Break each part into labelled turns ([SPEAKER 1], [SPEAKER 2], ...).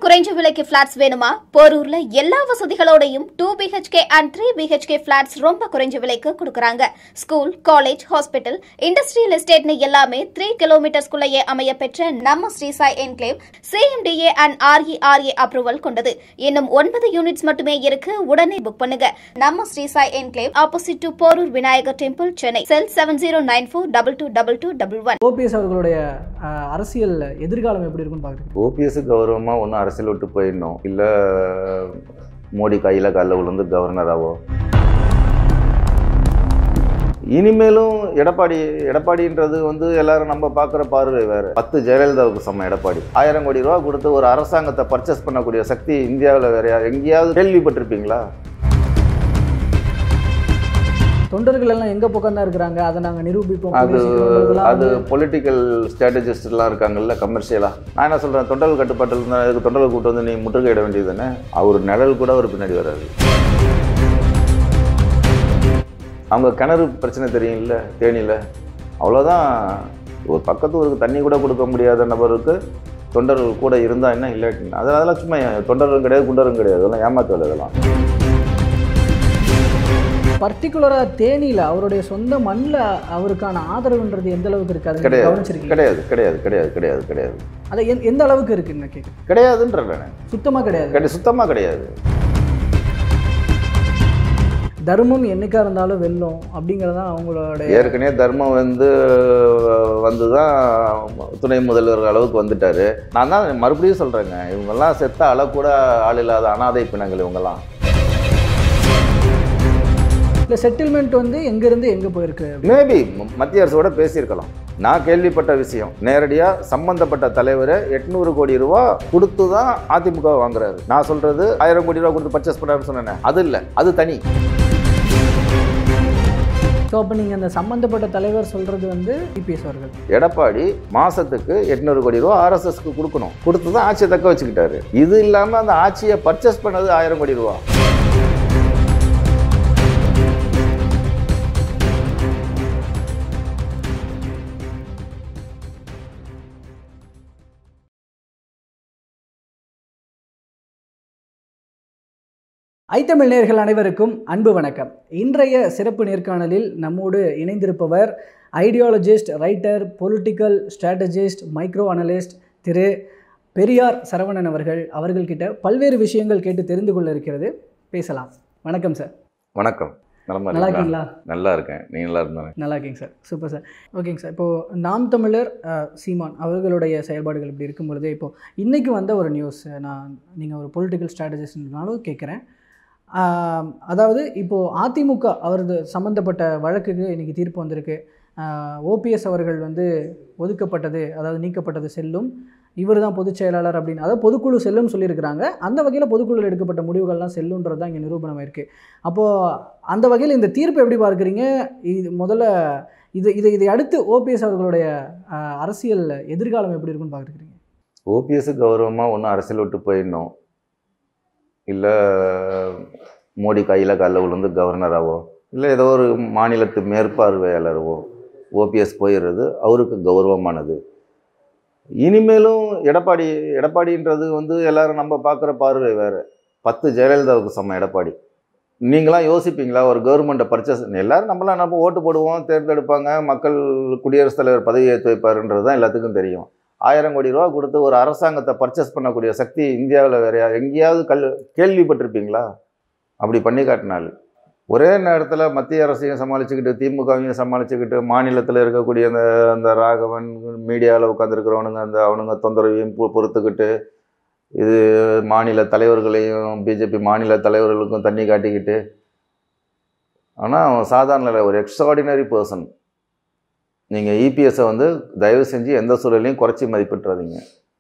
[SPEAKER 1] குறைஞ்ச விலைக்கு ஃபிளாட்ஸ் வேணுமா? போரூர்ல எல்லா வசதிகளோடையும் 2 BHK and 3 BHK ஃபிளாட்ஸ் ரொம்ப குறைஞ்ச விலைக்கு கொடுக்கறாங்க. ஸ்கூல், காலேஜ், ஹாஸ்பிட்டல், இண்டஸ்ட்ரியல் எஸ்டேட்னு எல்லாமே 3 கிலோமீட்டர்ஸ்குள்ளேயே அமைய பெற்ற நம்ம Shri Sai enclave CMDA and RERA approval கொண்டது. இன்னும் 9 யூனிட்ஸ் மட்டுமே இருக்கு. உடனே புக் பண்ணுங்க. நம்ம Shri Sai enclave opposite to Porur Vinayagar temple, Chennai. Cell 7094222211.
[SPEAKER 2] OPS அவர்களுடைய அரசியல் எதிர்காலம் எப்படி இருக்குன்னு பாக்குறீங்க?
[SPEAKER 3] ஓபிஎஸ் கௌரவமா ஒன்றும் அரசியல் விட்டு போயிடணும், இல்லை மோடி கையில் கல்ல விழுந்து கவர்னராவோ. இனிமேலும் எடப்பாடின்றது எல்லாரும் நம்ம பார்க்குற பார்வை வேறு. 10 ஜெயலலிதாவுக்கு சம எடப்பாடி. 1000 கோடி ரூபா கொடுத்து ஒரு அரசாங்கத்தை பர்ச்சேஸ் பண்ணக்கூடிய சக்தி இந்தியாவில் வேற எங்கேயாவது கேள்விப்பட்டிருப்பீங்களா?
[SPEAKER 2] தொண்டர்கள் எல்லாம் எங்க பக்கம் தான் இருக்கிறாங்க, அதை நாங்கள் நிரூபிப்போம்.
[SPEAKER 3] அது பொலிட்டிக்கல் ஸ்ட்ராட்டஜிஸ்ட்லாம் இருக்காங்கல்ல, கமர்ஷியலாக. நான் என்ன சொல்கிறேன், தொண்டர்கள் கட்டுப்பாட்டில் இருந்தால் அதுக்கு தொண்டர்கள் கூப்பிட்டு வந்து நீ முற்றுகையிட வேண்டியது தானே. அவர் நிழல் கூட ஒரு பின்னாடி வராது. அவங்க கிணறு பிரச்சனை தெரியும்ல, தேனியில். அவ்வளோதான். ஒரு பக்கத்து ஊருக்கு தண்ணி கூட கொடுக்க முடியாத நபருக்கு தொண்டர்கள் கூட இருந்தால் என்ன இல்லாட்டின்னு அதெல்லாம் சும்மா தொண்டரும் கிடையாது, குண்டரும் கிடையாது. அதெல்லாம் ஏமாத்தல. இதெல்லாம்
[SPEAKER 2] பர்டிகுலராக தேனியில் அவருடைய சொந்த மண்ணில் அவருக்கான ஆதரவுன்றது எந்த அளவுக்கு இருக்காது?
[SPEAKER 3] கிடையாது.
[SPEAKER 2] அதை எந்த அளவுக்கு இருக்குன்னு கேட்குறேன்.
[SPEAKER 3] கிடையாதுன்றேன்.
[SPEAKER 2] சுத்தமாக கிடையாது.
[SPEAKER 3] சுத்தமாக கிடையாது.
[SPEAKER 2] தர்மம் என்னைக்கா இருந்தாலும் வெல்லும் அப்படிங்கிறதான் அவங்களோட.
[SPEAKER 3] ஏற்கனவே தர்மம் வந்துதான் துணை முதல்வர் அளவுக்கு வந்துட்டாரு. நான் தான் மறுபடியும் சொல்கிறேங்க, இவங்கெல்லாம் செத்த அளக்கூட ஆள் இல்லாத அனாதை பிணங்கள் இவங்கெல்லாம்.
[SPEAKER 2] இல்லை, செட்டில்மெண்ட் எங்கேருந்து எங்கே போயிருக்கு?
[SPEAKER 3] மேபி மத்திய அரசோட பேசியிருக்கலாம். நான் கேள்விப்பட்ட விஷயம், நேரடியாக சம்பந்தப்பட்ட தலைவர் 800 கோடி ரூபா கொடுத்து தான் அதிமுக வாங்குறாரு. நான் சொல்கிறது 1000 கோடி ரூபா கொடுத்து பர்ச்சேஸ் பண்ணாருன்னு சொன்னேன். அது இல்லை, அது தனி.
[SPEAKER 2] ஸோ அப்போ நீங்கள் அந்த சம்மந்தப்பட்ட தலைவர் சொல்கிறது இபிஎஸ் அவர்கள்.
[SPEAKER 3] எடப்பாடி மாதத்துக்கு 800 கோடி ரூபா RSSக்கு கொடுக்கணும், கொடுத்து தான் ஆட்சியை தக்க வச்சுக்கிட்டாரு. இது இல்லாமல் அந்த ஆட்சியை பர்ச்சேஸ் பண்ணது 1000 கோடி ரூபா.
[SPEAKER 2] ஐத்தமிழ் நேயர்கள் அனைவருக்கும் அன்பு வணக்கம். இன்றைய சிறப்பு நேர்காணலில் நம்மோடு இணைந்திருப்பவர் ideologist, writer, political strategist, micro analyst திரு பெரியார் சரவணன் அவர்கள். அவர்கள்கிட்ட பல்வேறு விஷயங்கள் கேட்டு தெரிந்து கொள்ள இருக்கிறது. பேசலாம். வணக்கம் சார்.
[SPEAKER 3] வணக்கம்.
[SPEAKER 2] நல்லா இருக்கீங்களா?
[SPEAKER 3] நல்லா இருக்கேன். நீ நல்லா இருந்தாங்க?
[SPEAKER 2] நல்லா இருக்கீங்க சார். Super sir. ஓகேங்க சார். இப்போது நாம் தமிழர் சீமான் அவர்களுடைய செயல்பாடுகள் இப்படி இருக்கும் பொழுது, இப்போது இன்றைக்கி வந்த ஒரு நியூஸ், நீங்கள் ஒரு பொலிட்டிக்கல் ஸ்ட்ராட்டஜிஸ்ட்னாலும் கேட்குறேன். அதாவது இப்போது அதிமுக அவரது சம்மந்தப்பட்ட வழக்குக்கு இன்றைக்கி தீர்ப்பு வந்திருக்கு. ஓபிஎஸ் அவர்கள் ஒதுக்கப்பட்டது, அதாவது நீக்கப்பட்டது செல்லும், இவர் தான் பொதுச் செயலாளர் அப்படின்னு, அதாவது பொதுக்குழு செல்லும் சொல்லியிருக்கிறாங்க. அந்த வகையில் பொதுக்குழுவில் எடுக்கப்பட்ட முடிவுகள்லாம் செல்லுன்றது தான் இங்கே நிரூபணமாயிருக்கு. அப்போது அந்த வகையில் இந்த தீர்ப்பு எப்படி பார்க்குறீங்க? இது முதல்ல இதை அடுத்து ஓபிஎஸ் அவர்களுடைய அரசியல் எதிர்காலம் எப்படி இருக்குன்னு பார்க்குறீங்க?
[SPEAKER 3] ஓபிஎஸ் கௌரவமாக ஒன்றும் அரசியல் விட்டு போயிடணும், இல்லை மோடி கையில் கல்ல விழுந்து கவர்னராவோ, இல்லை ஏதோ ஒரு மாநிலத்து மேற்பார்வையாளரவோ ஓபிஎஸ் போயிடுறது அவருக்கு கௌரவமானது. இனிமேலும் எடப்பாடின்றது எல்லாரும் நம்ம பார்க்குற பார்வை வேறு. 10 ஜெயலலிதாவுக்கு சம எடப்பாடி. நீங்களாம் யோசிப்பீங்களா ஒரு கவர்மெண்ட்டை பர்ச்சேஸ்? எல்லோரும் நம்ம ஓட்டு போடுவோம், தேர்ந்தெடுப்பாங்க, மக்கள் குடியரசுத் தலைவர் பதவி ஏற்று வைப்பாருன்றது தான் எல்லாத்துக்கும் தெரியும். 1000 கோடி ரூபா கொடுத்து ஒரு அரசாங்கத்தை பர்ச்சேஸ் பண்ணக்கூடிய சக்தி இந்தியாவில் வேற எங்கேயாவது கேள்விப்பட்டிருப்பீங்களா? அப்படி பண்ணி காட்டினாள். ஒரே நேரத்தில் மத்திய அரசையும் சமாளிச்சுக்கிட்டு, திமுகவையும் சமாளிச்சுக்கிட்டு, மாநிலத்தில் இருக்கக்கூடிய அந்த ராகவன் மீடியாவில் உட்காந்துருக்கிறவனுங்க அவனுங்க தொந்தரவையும் பொறுத்துக்கிட்டு, இது மாநில தலைவர்களையும் BJP மாநில தலைவர்களுக்கும் தண்ணி காட்டிக்கிட்டு. ஆனால் அவன் சாதாரண ஒரு எக்ஸ்ட்ராடினரி பர்சன். நீங்கள் இபிஎஸ்ஸை தயவு செஞ்சு எந்த சூழலையும் குறைச்சி மதிப்பிட்டுறாதீங்க.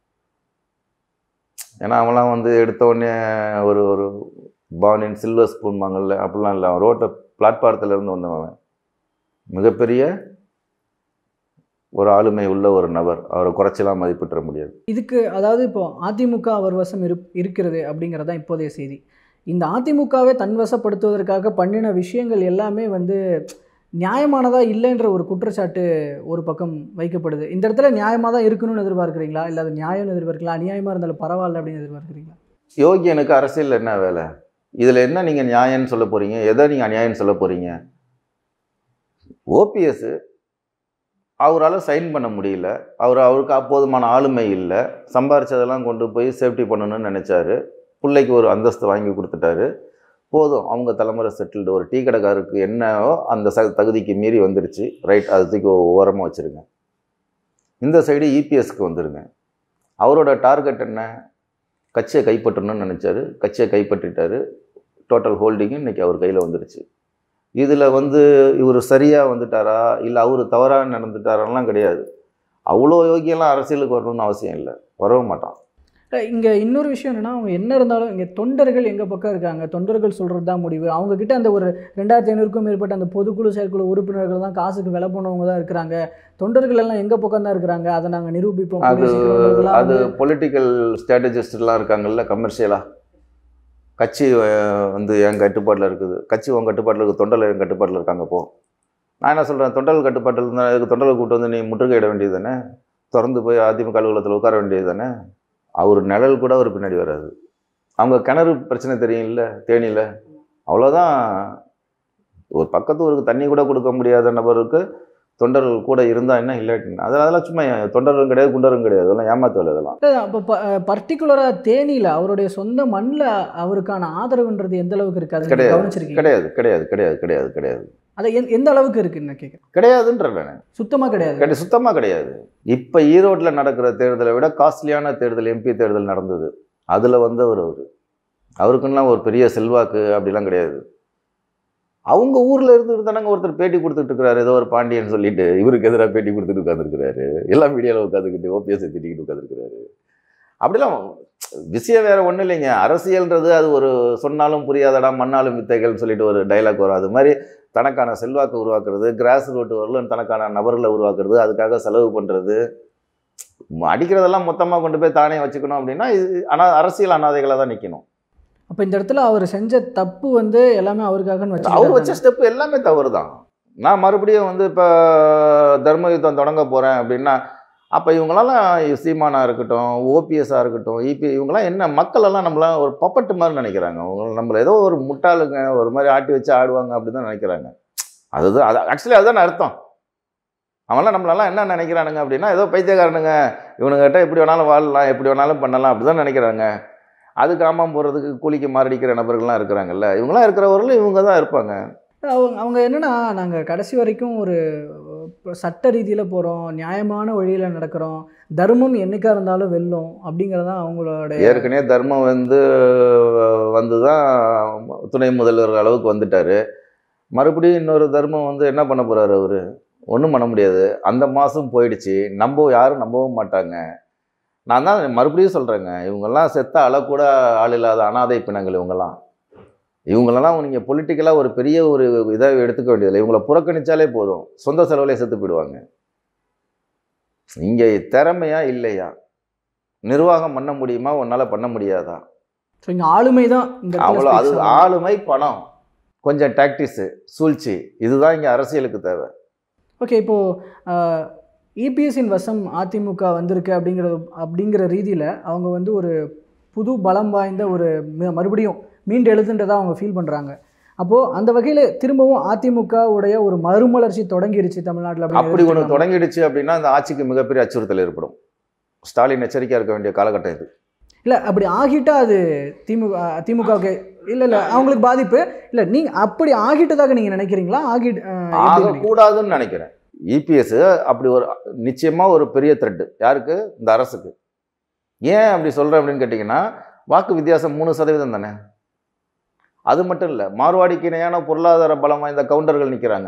[SPEAKER 3] ஏன்னா அவன்லாம் எடுத்தோடனே ஒரு பார்ன் இன் சில்வர் ஸ்பூன் வாங்கல, அப்படிலாம் இல்லை. அவன் ரோட்டை பிளாட்பாரத்துலேருந்து வந்தவன் மிகப்பெரிய ஒரு ஆளுமை உள்ள ஒரு நபர். அவரை குறைச்சலாம் மதிப்பிட்டுற முடியாது.
[SPEAKER 2] இதுக்கு அதாவது இப்போது அதிமுக அவர் வசம் இருக்கிறது அப்படிங்கிறதான் இப்போதைய செய்தி. இந்த அதிமுகவை தன்வசப்படுத்துவதற்காக பண்ணின விஷயங்கள் எல்லாமே நியாயமானதா இல்லைன்ற ஒரு குற்றச்சாட்டு ஒரு பக்கம் வைக்கப்படுது. இந்த இடத்துல நியாயமாக தான் இருக்கணும்னு எதிர்பார்க்குறீங்களா? இல்லை அது நியாயம்னு எதிர்பார்க்கலாம், அநியாயமாக இருந்தாலும் பரவாயில்ல அப்படின்னு எதிர்பார்க்குறீங்களா?
[SPEAKER 3] யோகியனுக்கு அரசியல் என்ன வேலை? இதில் என்ன நீங்கள் நியாயம்னு சொல்ல போகிறீங்க, எதை நீங்கள் அநியாயம்னு சொல்ல போகிறீங்க? ஓபிஎஸ் அவரால் சைன் பண்ண முடியல, அவருக்கு அப்போதுமான ஆளுமை இல்லை, சம்பாரிச்சதெல்லாம் கொண்டு போய் சேஃப்டி பண்ணணும்னு நினச்சாரு, பிள்ளைக்கு ஒரு அந்தஸ்து வாங்கி கொடுத்துட்டாரு, போதும் அவங்க தலைமுறை செட்டில்டு. ஒரு டீ கடைக்காரருக்கு என்னவோ அந்த தகுதிக்கு மீறி வந்துருச்சு, ரைட், அது தூக்கி ஓரமாக வச்சுருங்க. இந்த சைடு இபிஎஸ்க்கு வந்துடுங்க. அவரோட டார்கெட் என்ன? கட்சியை கைப்பற்றணும்னு நினச்சாரு, கட்சியை கைப்பற்றிட்டாரு, டோட்டல் ஹோல்டிங்கு இன்றைக்கி அவர் கையில் வந்துருச்சு. இதில் இவர் சரியாக வந்துட்டாரா இல்லை அவர் தவறாக நடந்துட்டாரெல்லாம் கிடையாது. அவ்வளோ யோகியெல்லாம் அரசியலுக்கு வரணும்னு அவசியம் இல்லை, வரவே மாட்டான்.
[SPEAKER 2] இங்கே இன்னொரு விஷயம் என்னென்னா, அவங்க என்ன இருந்தாலும் இங்கே தொண்டர்கள் எங்கள் பக்கம் இருக்காங்க, தொண்டர்கள் சொல்கிறது தான் முடிவு. அவங்கக்கிட்ட அந்த ஒரு 2500க்கும் மேற்பட்ட அந்த பொதுக்குழு செயற்குழு உறுப்பினர்கள் தான் காசுக்கு விலை போனவங்க தான் இருக்கிறாங்க, தொண்டர்கள் எல்லாம் எங்கள் பக்கம் தான் இருக்கிறாங்க, அதை நாங்கள் நிரூபிப்போம்.
[SPEAKER 3] அது பொலிட்டிக்கல் ஸ்ட்ராட்டஜிஸ்ட்லாம் இருக்காங்கல்ல, கமர்ஷியலாக கட்சி என் கட்டுப்பாட்டில் இருக்குது, கட்சி உன் கட்டுப்பாட்டில் இருக்குது, தொண்டர்கள் என் கட்டுப்பாட்டில் இருக்காங்க. போ, நான் என்ன சொல்கிறேன், தொண்டர்கள் கட்டுப்பாட்டில் இருந்தால் அதுக்கு தொண்டர்கள் கூப்பிட்டு நீ முற்றுகையிட வேண்டியது தானே, திறந்து போய் அதிமுக அலுவலகத்தில் உட்கார வேண்டியது தானே. அவர் நிழல் கூட அவர் பின்னாடி வராது. அவங்க கிணறு பிரச்சனை தெரியும் இல்லை, தேனியில், அவ்வளோதான். ஒரு பக்கத்து ஊருக்கு தண்ணி கூட கொடுக்க முடியாத நபருக்கு தொண்டர்கள் கூட இருந்தால் என்ன இல்லாட்டின்னு அதெல்லாம் சும்மா தொண்டரும் கிடையாது, குண்டரும் கிடையாது, அதெல்லாம் ஏமாத்து வேலை. இதெல்லாம்
[SPEAKER 2] இப்போ பர்டிகுலராக தேனியில் அவருடைய சொந்த மண்ணில் அவருக்கான ஆதரவுன்றது எந்த அளவுக்கு இருக்காது?
[SPEAKER 3] கிடையாது கிடையாது கிடையாது கிடையாது கிடையாது கிடையாது
[SPEAKER 2] அதை எந்த அளவுக்கு இருக்குன்னு கேட்குறேன்.
[SPEAKER 3] கிடையாதுன்ற நான்
[SPEAKER 2] சுத்தமாக கிடையாது,
[SPEAKER 3] சுத்தமாக கிடையாது. இப்போ ஈரோட்டில் நடக்கிற தேர்தலை விட காஸ்ட்லியான தேர்தல் எம்பி தேர்தல் நடந்தது, அதில் அவருக்குன்னா ஒரு பெரிய செல்வாக்கு அப்படிலாம் கிடையாது. அவங்க ஊரில் இருந்துட்டு தானங்க ஒருத்தர் பேட்டி கொடுத்துட்டு இருக்கிறாரு, ஏதோ ஒரு பாண்டியன் சொல்லிட்டு இவருக்கு எதிராக பேட்டி கொடுத்துட்டு உட்காந்துருக்கிறாரு, எல்லாம் மீடியாவில் உட்காந்துக்கிட்டு ஓபிஎஸ் திட்டிக்கிட்டு உட்காந்துருக்கிறாரு. அப்படிலாம் விஷயம் வேறு ஒன்றும் இல்லைங்க. அரசியல்ன்றது அது ஒரு சொன்னாலும் புரியாதடா மண்ணாலும் வித்தைகள்னு சொல்லிட்டு ஒரு டைலாக் வரும். அது மாதிரி தனக்கான செல்வாக்கு உருவாக்குறது, கிராஸ் ரூட் வரலும் தனக்கான நபர்களை உருவாக்குறது, அதுக்காக செலவு பண்ணுறது, அடிக்கிறதெல்லாம் மொத்தமாக கொண்டு போய் தானே வச்சுக்கணும் அப்படின்னா இது அரசியல் அனாதைகளாக தான் நிற்கணும்.
[SPEAKER 2] அப்போ இந்த இடத்துல அவர் செஞ்ச தப்பு எல்லாமே அவருக்காக
[SPEAKER 3] அவர் வச்ச ஸ்டெப்பு எல்லாமே தவறு தான். நான் மறுபடியும் இப்போ தர்ம யுத்தம் தொடங்க போகிறேன் அப்படின்னா அப்போ இவங்களெல்லாம் சீமானாக இருக்கட்டும், ஓபிஎஸ்ஸாக இருக்கட்டும், இவங்கெல்லாம் என்ன மக்களெல்லாம் நம்மளாம் ஒரு பப்பட்டு மாதிரி நினைக்கிறாங்க. அவங்க நம்மளை ஏதோ ஒரு முட்டாளுங்க ஒரு மாதிரி ஆட்டி வச்சு ஆடுவாங்க அப்படி தான் நினைக்கிறாங்க. அதுதான் ஆக்சுவலி அதுதான் அர்த்தம். அவங்களாம் நம்மளெல்லாம் என்ன நினைக்கிறானுங்க அப்படின்னா ஏதோ பைத்தியக்காரனுங்க, இவனுங்கிட்ட எப்படி வேணாலும் வாழலாம், எப்படி வேணாலும் பண்ணலாம் அப்படி தான் நினைக்கிறாங்க. அது காமாமல் போகிறதுக்கு கூலிக்கு மாரடிக்கிற நபர்கள்லாம் இருக்கிறாங்கல்ல, இவங்களாம் இருக்கிறவர்களும் இவங்க தான் இருப்பாங்க.
[SPEAKER 2] அவங்க என்னென்னா, நாங்கள் கடைசி வரைக்கும் ஒரு சட்ட ரீதியில் போகிறோம், நியாயமான வழியில் நடக்கிறோம், தர்மம் என்றைக்காக இருந்தாலும் வெல்லும் அப்படிங்கிறதான் அவங்களோட.
[SPEAKER 3] ஏற்கனவே தர்மம் வந்து தான் துணை முதல்வர் அளவுக்கு வந்துட்டார். மறுபடியும் இன்னொரு தர்மம் என்ன பண்ண போகிறாரு அவர்? ஒன்றும் பண்ண முடியாது. அந்த மாதம் போயிடுச்சு, யாரும் நம்பவும் மாட்டாங்க. நான் தான் மறுபடியும் சொல்கிறேங்க, இவங்கெல்லாம் செத்த அளக்கூட ஆள் இல்லாத அனாதை பிணங்கள். இவங்களெல்லாம் நீங்கள் பொலிட்டிக்கலாக ஒரு பெரிய ஒரு இதாக எடுத்துக்க வேண்டியதில்லை. இவங்களை புறக்கணித்தாலே போதும், சொந்த செலவுலேயே செத்து போயிடுவாங்க. இங்கே திறமையா இல்லையா, நிர்வாகம் பண்ண முடியுமா, உன்னால் பண்ண முடியாதா?
[SPEAKER 2] ஸோ இங்கே ஆளுமை தான்
[SPEAKER 3] அவ்வளோ. அது ஆளுமை, பணம், கொஞ்சம் டாக்டிஸு, சூழ்ச்சி, இதுதான் இங்கே அரசியலுக்கு தேவை.
[SPEAKER 2] ஓகே, இப்போது இபிஎஸ்ஸின் வசம் அதிமுக வந்திருக்கு அப்படிங்கிற ரீதியில் அவங்க ஒரு புது பலம் வாய்ந்த ஒரு மறுபடியும் மீண்டு எழுதுன்றதாக அவங்க ஃபீல் பண்ணுறாங்க. அப்போது அந்த வகையில் திரும்பவும் அதிமுகவுடைய ஒரு மறுமலர்ச்சி தொடங்கிடுச்சு தமிழ்நாட்டில்.
[SPEAKER 3] அப்படி ஒன்று தொடங்கிடுச்சு அப்படின்னா அந்த ஆட்சிக்கு மிகப்பெரிய அச்சுறுத்தல் ஏற்படும். ஸ்டாலின் எச்சரிக்கையாக இருக்க வேண்டிய காலகட்டம் இது.
[SPEAKER 2] இல்லை, அப்படி ஆகிட்டா அது திமுகவுக்கு இல்லை அவங்களுக்கு பாதிப்பு இல்லை. நீங்கள் அப்படி ஆகிட்டதாக நீங்கள் நினைக்கிறீங்களா?
[SPEAKER 3] ஆகக்கூடாதுன்னு நினைக்கிறேன். இபிஎஸ் அப்படி ஒரு நிச்சயமாக ஒரு பெரிய த்ரெட்டு யாருக்கு? இந்த அரசுக்கு. ஏன் அப்படி சொல்கிறேன் அப்படின்னு கேட்டிங்கன்னா, வாக்கு வித்தியாசம் 3% தானே. அது மட்டும் இல்லை, மார்வாடிக்கு இணையான பொருளாதார பலம் வாய்ந்த கவுண்டர்கள் நிற்கிறாங்க.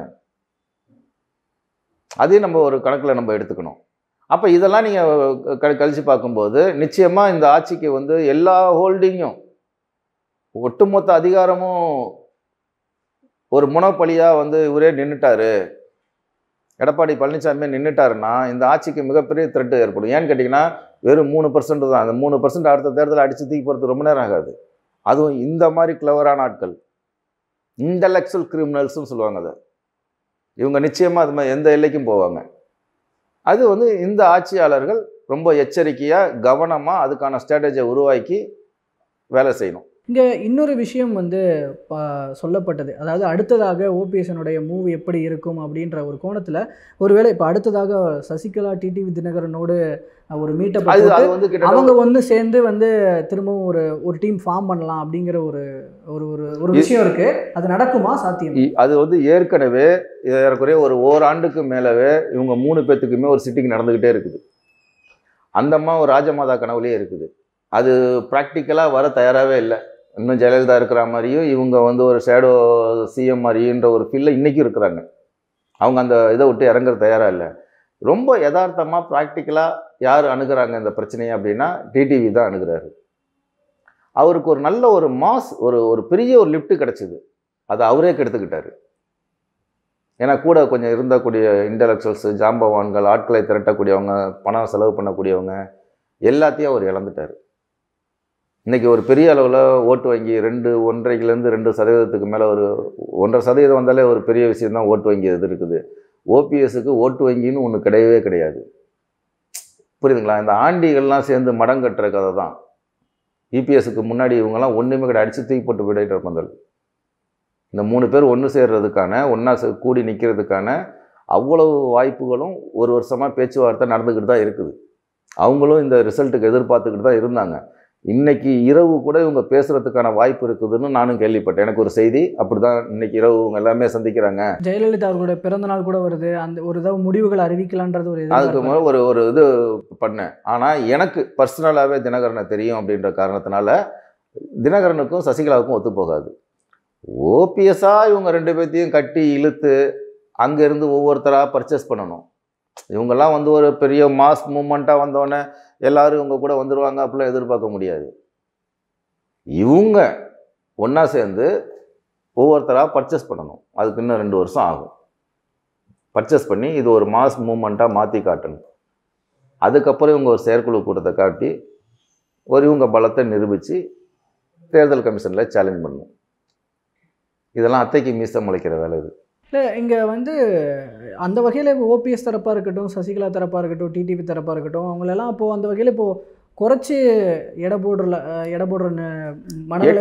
[SPEAKER 3] அதையும் நம்ம ஒரு கணக்கில் நம்ம எடுத்துக்கணும். அப்போ இதெல்லாம் நீங்கள் கழித்து பார்க்கும்போது நிச்சயமாக இந்த ஆட்சிக்கு எல்லா ஹோல்டிங்கும், ஒட்டுமொத்த அதிகாரமும் ஒரு முனப்பலியாக இவரே நின்றுட்டாரு, எடப்பாடி பழனிசாமி நின்றுட்டாருன்னா இந்த ஆட்சிக்கு மிகப்பெரிய த்ரெட்டு ஏற்படும். ஏன்னு கேட்டிங்கன்னா வெறும் 3% தான். அந்த 3% அடுத்த தேர்தலை அடித்து தூக்கி போகிறது ரொம்ப நேரம் ஆகாது. அதுவும் இந்த மாதிரி கிளவரான ஆட்கள், இன்டலெக்சுவல் கிரிமினல்ஸ்னு சொல்லுவாங்க. அதை இவங்க நிச்சயமாக அது மாதிரி எந்த எல்லைக்கும் போவாங்க. அது வந்து இந்த ஆட்சியாளர்கள் ரொம்ப எச்சரிக்கையாக கவனமாக அதுக்கான ஸ்ட்ராட்டஜியை உருவாக்கி வேலை செய்யணும்.
[SPEAKER 2] இங்கே இன்னொரு விஷயம் வந்து சொல்லப்பட்டது, அதாவது அடுத்ததாக ஓபிஎஸ்னுடைய மூவ் எப்படி இருக்கும் அப்படின்ற ஒரு கோணத்தில், ஒருவேளை இப்போ அடுத்ததாக சசிகலா டிடிவி தினகரனோடு ஒரு மீட்டப் அவங்க ஒன்று சேர்ந்து வந்து திரும்பவும் ஒரு டீம் ஃபார்ம் பண்ணலாம் அப்படிங்கிற ஒரு விஷயம் இருக்கு. அது நடக்குமா, சாத்தியம்?
[SPEAKER 3] அது வந்து ஏற்கனவே ஏறக்குறைய ஒரு ஓராண்டுக்கு மேலவே இவங்க 3 பேர்த்துக்குமே ஒரு சிட்டிங் நடந்துக்கிட்டே இருக்குது. அந்தம்மா ஒரு ராஜமாதா கனவுலேயே இருக்குது. அது ப்ராக்டிக்கலாக வர தயாராகவே இல்லை. இன்னும் ஜெயலலிதா இருக்கிற மாதிரியும் இவங்க வந்து ஒரு ஷேடோ சிஎம் மாதிரின்ற ஒரு ஃபீல்டில் இன்றைக்கும் இருக்கிறாங்க. அவங்க அந்த இதை விட்டு இறங்குற தயாராக இல்லை. ரொம்ப யதார்த்தமாக ப்ராக்டிக்கலாக யார் அணுகிறாங்க இந்த பிரச்சனையை அப்படின்னா டிடிவி தான் அணுகிறாரு. அவருக்கு ஒரு நல்ல ஒரு மாஸ் ஒரு பெரிய ஒரு லிஃப்ட் கிடச்சிது. அதை அவரே கெடுத்துக்கிட்டாரு. ஏன்னா கூட கொஞ்சம் இருந்தக்கூடிய இன்டலெக்சுவல்ஸு, ஜாம்பவான்கள், ஆட்களை திரட்டக்கூடியவங்க, பணம் செலவு பண்ணக்கூடியவங்க எல்லாத்தையும் அவர் இழந்துட்டார். இன்றைக்கி ஒரு பெரிய அளவில் ஓட்டு வங்கி 1.5லேருந்து 2% மேலே ஒரு 1.5% வந்தாலே ஒரு பெரிய விஷயந்தான். ஓட்டு வங்கி இது இருக்குது. ஓபிஎஸ்க்கு ஓட்டு வங்கின்னு ஒன்று கிடையவே கிடையாது. புரியுதுங்களா? இந்த ஆண்டிகள்லாம் சேர்ந்து மடம் கட்டுற கதை தான். இபிஎஸ்க்கு முன்னாடி இவங்கெல்லாம் ஒன்றுமே கிடையாது, அடித்து தூக்கி போட்டு விடையிட்ட பந்தல். இந்த 3 பேர் ஒன்று சேர்றதுக்கான, ஒன்றா கூடி நிற்கிறதுக்கான அவ்வளவு வாய்ப்புகளும் ஒரு வருஷமாக பேச்சுவார்த்தை நடந்துக்கிட்டு தான் இருக்குது. அவங்களும் இந்த ரிசல்ட்டுக்கு எதிர்பார்த்துக்கிட்டு தான் இருந்தாங்க. இன்னைக்கு இரவு கூட இவங்க பேசுறதுக்கான வாய்ப்பு இருக்குதுன்னு நானும் கேள்விப்பட்டேன். எனக்கு ஒரு செய்தி அப்படி தான். இன்னைக்கு இரவு இவங்க எல்லாமே சந்திக்கிறாங்க.
[SPEAKER 2] ஜெயலலிதா அவர்களுடைய பிறந்த நாள் கூட வருது. அந்த ஒரு இதாக முடிவுகள் அறிவிக்கலான்றது
[SPEAKER 3] அதுக்கு முதல்ல ஒரு இது பண்ணேன். ஆனால் எனக்கு பர்சனலாகவே தினகரனை தெரியும் அப்படின்ற காரணத்தினால தினகரனுக்கும் சசிகலாவுக்கும் ஒத்து போகாது. ஓபிஎஸ்ஸாக இவங்க 2 பேர்த்தையும் கட்டி இழுத்து அங்கேருந்து ஒவ்வொருத்தராக பர்ச்சேஸ் பண்ணணும். இவங்கெல்லாம் வந்து ஒரு பெரிய மாஸ் மூமெண்ட்டாக வந்தோடனே எல்லாரும் இவங்க கூட வந்துடுவாங்க அப்படிலாம் எதிர்பார்க்க முடியாது. இவங்க ஒன்றா சேர்ந்து ஒவ்வொருத்தராக பர்ச்சேஸ் பண்ணணும். அதுக்கு இன்னும் 2 வருஷம் ஆகும். பர்ச்சேஸ் பண்ணி இது ஒரு மாஸ் மூமெண்ட்டாக மாற்றி காட்டணும். அதுக்கப்புறம் இவங்க ஒரு செயற்குழு கூட்டத்தை காட்டி இவங்க பலத்தை நிரூபித்து தேர்தல் கமிஷனில் சேலஞ்ச் பண்ணணும். இதெல்லாம் அத்தைக்கு மீசம் முளைக்கிற வேலை இது.
[SPEAKER 2] இல்லை, இங்கே வந்து அந்த வகையில் இப்போ ஓபிஎஸ் தரப்பாக இருக்கட்டும், சசிகலா தரப்பாக இருக்கட்டும், டிடிவி தரப்பாக இருக்கட்டும், அவங்களெல்லாம் இப்போது அந்த வகையில் இப்போது குறைச்சி எடை போடுற மனநிலை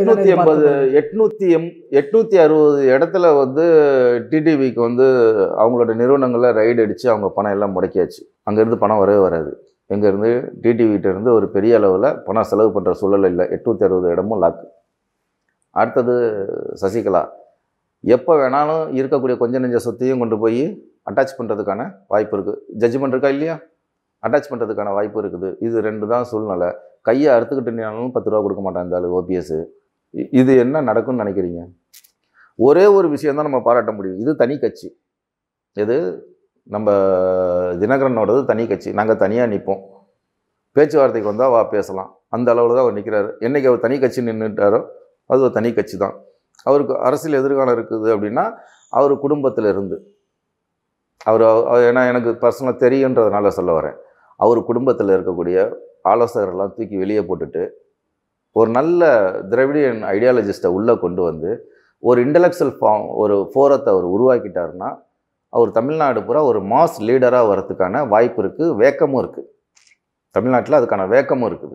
[SPEAKER 3] 860 இடத்துல வந்து டிடிவிக்கு வந்து அவங்களோட நிறுவனங்களில் ரைடு அடித்து அவங்க பணம் எல்லாம் முடக்கியாச்சு. அங்கேருந்து பணம் வரவே வராது. எங்கேருந்து டிடிவிகிட்டேருந்து ஒரு பெரிய அளவில் பணம் செலவு பண்ணுற சூழல் இல்லை. 860 இடமும் லாக்கு. அடுத்தது சசிகலா எப்போ வேணாலும் இருக்கக்கூடிய கொஞ்சம் நெஞ்ச சொத்தையும் கொண்டு போய் அட்டாச் பண்ணுறதுக்கான வாய்ப்பு இருக்குது. ஜட்ஜ்மெண்ட் இருக்கா இல்லையா? அட்டாச் பண்ணுறதுக்கான வாய்ப்பு இருக்குது. இது 2 தான் சூழ்நிலை. கையை அறுத்துக்கிட்டுனாலும் 10 ரூபா கொடுக்க மாட்டான் இந்த ஆள் ஓபிஎஸ். இது என்ன நடக்கும்னு நினைக்கிறீங்க? ஒரே ஒரு விஷயந்தான் நம்ம பாராட்ட முடியும். இது தனி கட்சி. இது நம்ம தினகரனோடது தனி கட்சி. நாங்கள் தனியாக நிற்போம். பேச்சுவார்த்தைக்கு வந்தால் வா பேசலாம். அந்த அளவில் தான் அவர் நிற்கிறாரு. என்றைக்கு அவர் தனி கட்சி நின்றுட்டாரோ அது ஒரு தனி கட்சி தான். அவருக்கு அரசியல் எதிர்காலம் இருக்குது அப்படின்னா அவர் குடும்பத்தில் இருந்து ஏன்னா எனக்கு பர்சனலாக தெரியுன்றதுனால சொல்ல வரேன். அவர் குடும்பத்தில் இருக்கக்கூடிய ஆலோசகரெல்லாம் தூக்கி வெளியே போட்டுட்டு ஒரு நல்ல திராவிடியன் ஐடியாலஜிஸ்ட்டை உள்ளே கொண்டு வந்து ஒரு இன்டலெக்சுவல் ஒரு ஃபோரத்தை அவர் உருவாக்கிட்டாருன்னா அவர் தமிழ்நாடு பூரா ஒரு மாஸ் லீடராக வரதுக்கான வாய்ப்பு இருக்குது. வேக்கமும் இருக்குது. தமிழ்நாட்டில் அதுக்கான வேக்கமும் இருக்குது.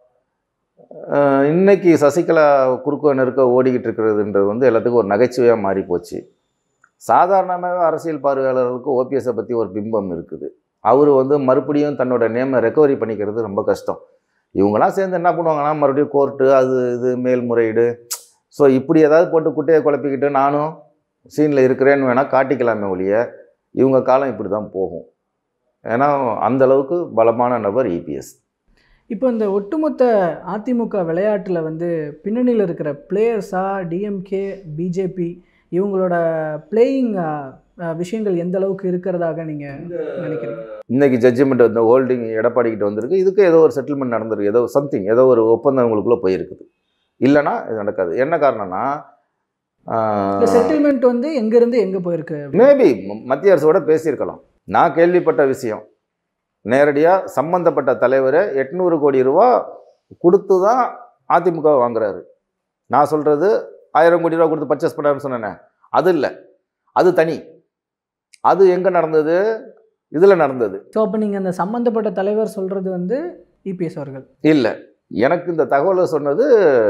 [SPEAKER 3] இன்னைக்கு சசிகலா குறுக்க நெருக்க ஓடிக்கிட்டு இருக்கிறதுன்றது வந்து எல்லாத்துக்கும் ஒரு நகைச்சுவையாக மாறி போச்சு. சாதாரணமாகவே அரசியல் பார்வையாளர்களுக்கு ஓபிஎஸை பற்றி ஒரு பிம்பம் இருக்குது. அவர் வந்து மறுபடியும் தன்னோட நேமை ரெக்கவரி பண்ணிக்கிறது ரொம்ப கஷ்டம். இவங்களாம் சேர்ந்து என்ன பண்ணுவாங்கன்னா மறுபடியும் கோர்ட்டு அது இது மேல்முறையீடு. ஸோ இப்படி ஏதாவது போட்டு குட்டையை குழப்பிக்கிட்டு நானும் சீனில் இருக்கிறேன்னு வேணால் காட்டிக்கலாமே ஒழிய இவங்க காலம் இப்படி தான் போகும். ஏன்னா அந்தளவுக்கு பலமான நபர் இபிஎஸ்.
[SPEAKER 2] இப்போ இந்த ஒட்டுமொத்த அதிமுக விளையாட்டில் வந்து பின்னணியில் இருக்கிற பிளேயர்ஸா, டிஎம்கே, பிஜேபி இவங்களோட பிளேயிங் விஷயங்கள் எந்த அளவுக்கு இருக்கிறதாக நீங்கள் நினைக்கிறீங்க?
[SPEAKER 3] இன்றைக்கி ஜட்ஜ்மெண்ட் வந்து ஹோல்டிங் எடப்பாடிக்கிட்ட வந்திருக்கு. இதுக்கு ஏதோ ஒரு செட்டில்மெண்ட் நடந்திருக்கு. ஏதோ ஒரு ஒப்பந்தம் இவங்களுக்குள்ளே போயிருக்குது. இல்லைனா இது நடக்காது. என்ன காரணம்னா
[SPEAKER 2] செட்டில்மெண்ட் வந்து எங்கேருந்து எங்கே போயிருக்கு?
[SPEAKER 3] மேபி மத்திய அரசோட பேசியிருக்கலாம். நான் கேள்விப்பட்ட விஷயம் நேரடியாக சம்பந்தப்பட்ட தலைவர் 800 கோடி ரூபா கொடுத்து தான் அதிமுக வாங்குறாரு. நான் சொல்கிறது 1000 கோடி ரூபா கொடுத்து பர்ச்சேஸ் பண்ணாருன்னு சொன்னேன். அது இல்லை, அது தனி. அது எங்கே நடந்தது? இதில் நடந்தது.
[SPEAKER 2] ஸோ அப்போ நீங்கள் அந்த சம்மந்தப்பட்ட தலைவர் சொல்கிறது வந்து இபிஎஸ் அவர்கள்
[SPEAKER 3] இல்லை, எனக்கு இந்த தகவலை சொன்னது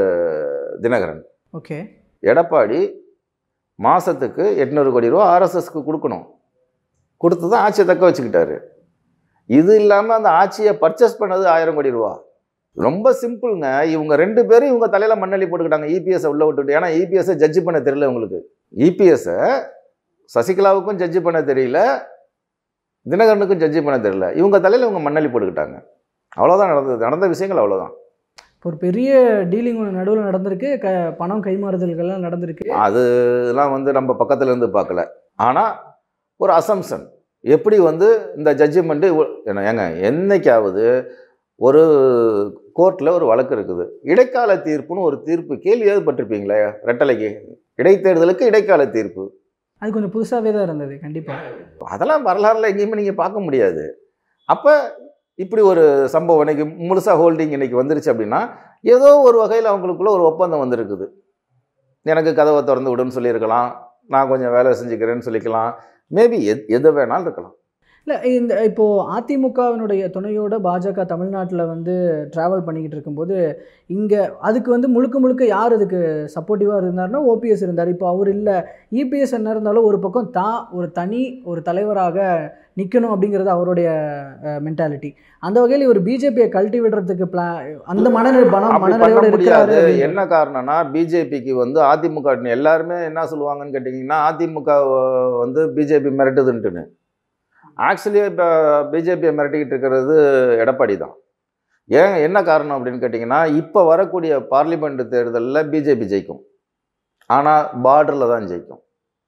[SPEAKER 3] தினகரன்.
[SPEAKER 2] ஓகே.
[SPEAKER 3] எடப்பாடி மாதத்துக்கு 800 கோடி ரூபா ஆர்எஸ்எஸ்க்கு கொடுக்கணும், கொடுத்து தான் ஆட்சியை தக்க வச்சுக்கிட்டாரு. இது இல்லாமல் அந்த ஆட்சியை பர்ச்சேஸ் பண்ணது 1000 கோடி ரூபா. ரொம்ப சிம்பிளுங்க. இவங்க 2 பேரும் இவங்க தலையில் மண்ணள்ளி போட்டுக்கிட்டாங்க, இபிஎஸ்ஸை உள்ள விட்டுட்டு. ஏன்னா இபிஎஸ்ஸை ஜட்ஜி பண்ண தெரியல உங்களுக்கு. இபிஎஸ்ஸை சசிகலாவுக்கும் ஜட்ஜி பண்ண தெரியல, தினகரனுக்கும் ஜட்ஜி பண்ண தெரியல. இவங்க தலையில் இவங்க மண்ணள்ளி போட்டுக்கிட்டாங்க. அவ்வளோதான் நடந்தது. நடந்த விஷயங்கள் அவ்வளோதான்.
[SPEAKER 2] ஒரு பெரிய டீலிங் ஒன்று நடுவில் நடந்திருக்கு, பணம் கைமாறுதல்கள்லாம் நடந்திருக்கு.
[SPEAKER 3] அதெல்லாம் வந்து நம்ம பக்கத்தில் இருந்து பார்க்கல. ஆனால் ஒரு அசம்ஷன் எப்படி வந்து இந்த ஜட்ஜிமெண்ட்டு ஏங்க, என்னைக்காவது ஒரு கோர்ட்டில் ஒரு வழக்கு இருக்குது, இடைக்கால தீர்ப்புன்னு ஒரு தீர்ப்பு கேள்வியாவது பட்டிருப்பீங்களே? ரெட்டலைக்கு இடைத்தேர்தலுக்கு இடைக்கால தீர்ப்பு,
[SPEAKER 2] அது கொஞ்சம் புதுசாகவே தான் இருந்தது. கண்டிப்பாக
[SPEAKER 3] அதெல்லாம் வரலாறுல எங்கேயுமே நீங்கள் பார்க்க முடியாது. அப்போ இப்படி ஒரு சம்பவம் இன்னைக்கு முழுசாக ஹோல்டிங் இன்னைக்கு வந்துருச்சு அப்படின்னா, ஏதோ ஒரு வகையில் அவங்களுக்குள்ள ஒரு ஒப்பந்தம் வந்திருக்குது. எனக்கு கதவை திறந்து விடுன்னு சொல்லியிருக்கலாம், நான் கொஞ்சம் வேலை செஞ்சுக்கிறேன்னு சொல்லிக்கலாம், மேபி எது வேணாலும் இருக்கலாம்.
[SPEAKER 2] இல்லை, இந்த இப்போது அதிமுகவினுடைய துணையோட பாஜக தமிழ்நாட்டில் வந்து ட்ராவல் பண்ணிக்கிட்டு இருக்கும்போது இங்கே அதுக்கு வந்து முழுக்க முழுக்க யார் அதுக்கு சப்போர்ட்டிவாக இருந்தார்னா ஓபிஎஸ் இருந்தார். இப்போ அவர் இல்லை, இபிஎஸ் என்ன இருந்தாலும் ஒரு பக்கம் ஒரு தனி ஒரு தலைவராக நிற்கணும் அப்படிங்கிறது அவருடைய மென்டாலிட்டி. அந்த வகையில் இவர் பிஜேபியை கழட்டி விடுறதுக்கு அந்த மனநிலையோட இருக்கிறாரு.
[SPEAKER 3] என்ன காரணம்னா, பிஜேபிக்கு வந்து அதிமுக எல்லாருமே என்ன சொல்லுவாங்கன்னு கேட்டிங்கன்னா, அதிமுக வந்து பிஜேபி மிரட்டுதுன்ட்டுன்னு. ஆக்சுவலி இப்போ பிஜேபியை மிரட்டிக்கிட்டு இருக்கிறது எடப்பாடி தான். என்ன காரணம் அப்படின்னு கேட்டிங்கன்னா, இப்போ வரக்கூடிய பார்லிமெண்ட் தேர்தலில் பிஜேபி ஜெயிக்கும், ஆனால் பார்டரில் தான் ஜெயிக்கும்.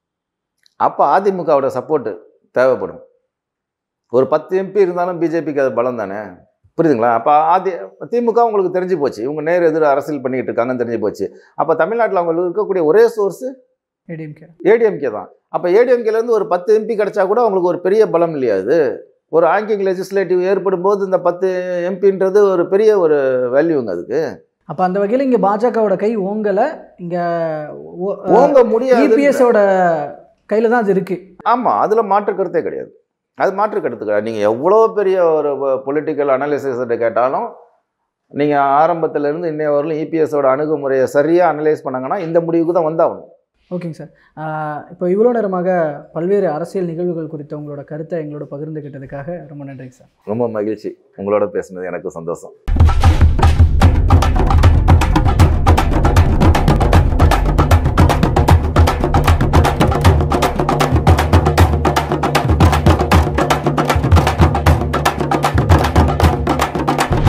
[SPEAKER 3] அப்போ அதிமுகவோட சப்போர்ட்டு தேவைப்படும். ஒரு 10 எம்பி இருந்தாலும் பிஜேபிக்கு அது பலம் தானே, புரியுதுங்களா? அப்போ திமுக உங்களுக்கு தெரிஞ்சு போச்சு, இவங்க நேர் எதிர அரசியல் பண்ணிக்கிட்டு இருக்காங்கன்னு தெரிஞ்சு போச்சு. அப்போ தமிழ்நாட்டில் அவங்களுக்கு இருக்கக்கூடிய ஒரே சோர்ஸு ஏடிஎம்கே தான். அப்போ ஏடிஎம்கேலேருந்து ஒரு 10 எம்பி கிடச்சா கூட அவங்களுக்கு ஒரு பெரிய பலம் இல்லையா? அது ஒரு ஆங்கிங் லெஜிஸ்லேட்டிவ் ஏற்படும் போது இந்த 10 எம்பின்றது ஒரு பெரிய ஒரு வேல்யூங்க அதுக்கு.
[SPEAKER 2] அப்போ அந்த வகையில் இங்கே பாஜகவோட கை ஓங்கலை, இங்கே
[SPEAKER 3] ஓங்க முடியாது,
[SPEAKER 2] இபிஎஸோட கையில் தான் அது இருக்குது.
[SPEAKER 3] ஆமாம், அதில் மாற்று கருத்தே கிடையாது. அது மாற்று கருத்து கிடையாது. நீங்கள் எவ்வளோ பெரிய ஒரு பொலிட்டிக்கல் அனலைசிஸ்கிட்ட கேட்டாலும், நீங்கள் ஆரம்பத்திலேருந்து இன்னைய வரலும் இபிஎஸோட அணுகுமுறையை சரியாக அனலைஸ் பண்ணாங்கன்னா இந்த முடிவுக்கு தான் வந்தாகணும்.
[SPEAKER 2] ஓகேங்க சார். இப்போ இவ்வளோ நேரமாக பல்வேறு அரசியல் நிகழ்வுகள் குறித்த உங்களோட கருத்தை எங்களோட பகிர்ந்துக்கிட்டதுக்காக ரொம்ப நன்றிங்க சார்.
[SPEAKER 3] ரொம்ப மகிழ்ச்சி, உங்களோட பேசுனது எனக்கு சந்தோஷம்.